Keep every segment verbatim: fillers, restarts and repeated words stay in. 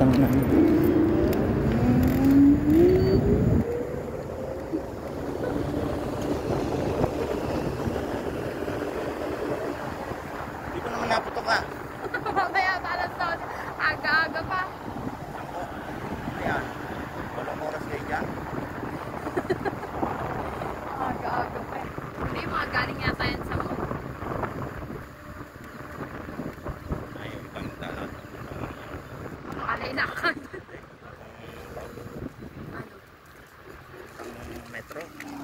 putang ina. Hindi ko naman naputok ka. Mamaya talas na. Aga-aga pa. Ako. Ayan. Walang oras kayo dyan. Aga-aga pa. Hindi, mga galing yata yan sa mall. Ay, yung ibang dalat. Alinakan. Ang metro.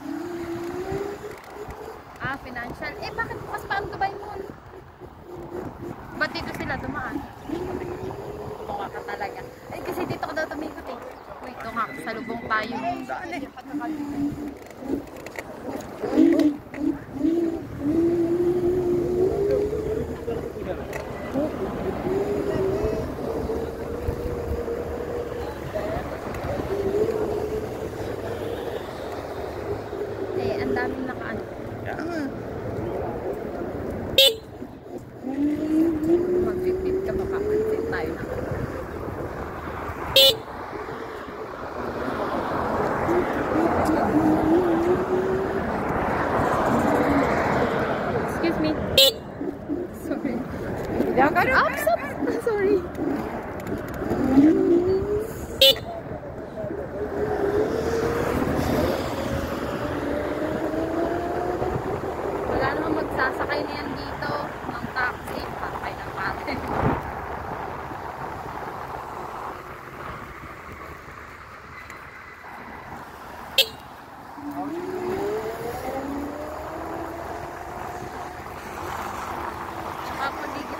Ah, financial. Eh, bakit bukas pa ang Dubai Mall? Ba't dito sila dumaan? Tunga ka talaga. Ay, kasi dito ko daw tumikot eh. Uy, tunga ka sa lubong tayo. Eh, ang daming nakaano. Kaya nga. Mag-fit ka baka mag-fit tayo na. Excuse me. Sorry. Oops, oops. Sorry. Wala namang magsasakay na yan dito ng taxi. Patay ng pate. Tsaka po dito.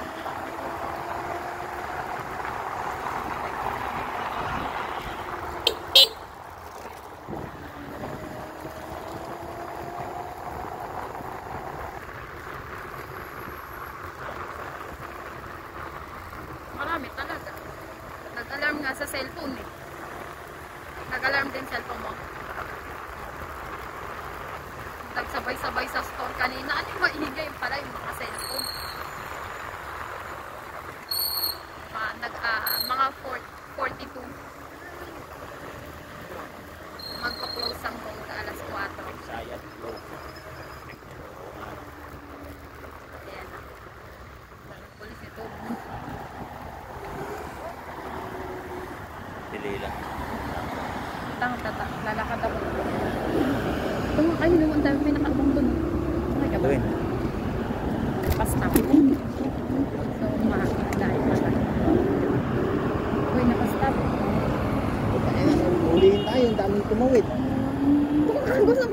Marami talaga. Nag-alarm nga sa cellphone eh. Nag-alarm din cellphone mo. Nagsabay-sabay sa store kanina. Ano yung maingay pala yung mga cellphone? Ma, nag, ah, mga forty-two. Magpo-close ang road alas kwatro. Sayat. Ayan na. Pulis ito. Dili lang. Tang, tata, lalakad ako. Tunga kayo naman, dami may nakaabang dun. Okay ka ba? Gawin. Basta. So, makakalain pa tayo. Uy, nakastop. Ulihin tayo, ang daming tumawid. Kung gusto